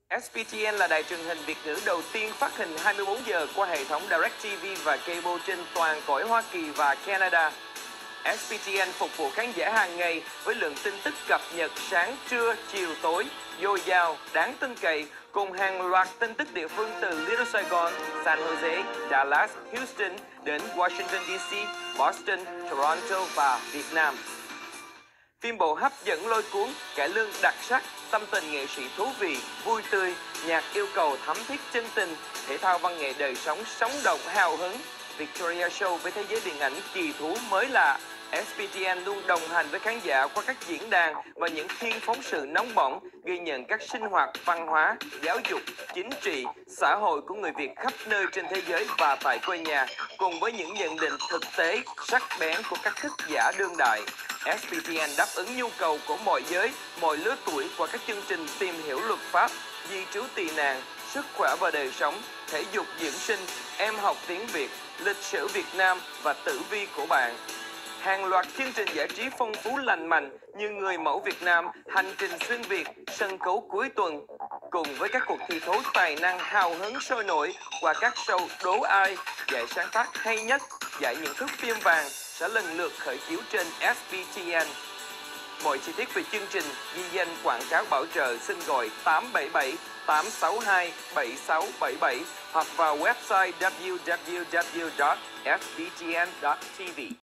SPTN là đài truyền hình Việt ngữ đầu tiên phát hình 24 giờ qua hệ thống DirecTV và cable trên toàn cõi Hoa Kỳ và Canada. SPTN phục vụ khán giả hàng ngày với lượng tin tức cập nhật sáng, trưa, chiều, tối, dồi dào, đáng tin cậy, cùng hàng loạt tin tức địa phương từ Little Saigon, San Jose, Dallas, Houston đến Washington DC, Boston, Toronto và Việt Nam. Phim bộ hấp dẫn lôi cuốn, cải lương đặc sắc, tâm tình nghệ sĩ thú vị, vui tươi, nhạc yêu cầu thắm thiết chân tình, thể thao văn nghệ đời sống sống động hào hứng. Victoria Show với thế giới điện ảnh kỳ thú mới lạ. SPTN luôn đồng hành với khán giả qua các diễn đàn và những phiên phóng sự nóng bỏng, ghi nhận các sinh hoạt văn hóa, giáo dục, chính trị, xã hội của người Việt khắp nơi trên thế giới và tại quê nhà, cùng với những nhận định thực tế, sắc bén của các thức giả đương đại. SPTN đáp ứng nhu cầu của mọi giới, mọi lứa tuổi qua các chương trình tìm hiểu luật pháp, di trú tị nạn, sức khỏe và đời sống, thể dục dưỡng sinh, em học tiếng Việt, lịch sử Việt Nam và tử vi của bạn. Hàng loạt chương trình giải trí phong phú lành mạnh như Người mẫu Việt Nam, Hành trình xuyên Việt, sân khấu cuối tuần, cùng với các cuộc thi thố tài năng hào hứng sôi nổi qua các show đố ai, giải sáng tác hay nhất, giải những thước phim vàng sẽ lần lượt khởi chiếu trên SPTN. Mọi chi tiết về chương trình, ghi danh quảng cáo bảo trợ xin gọi 877 862 7677 hoặc vào website www.sptn.tv.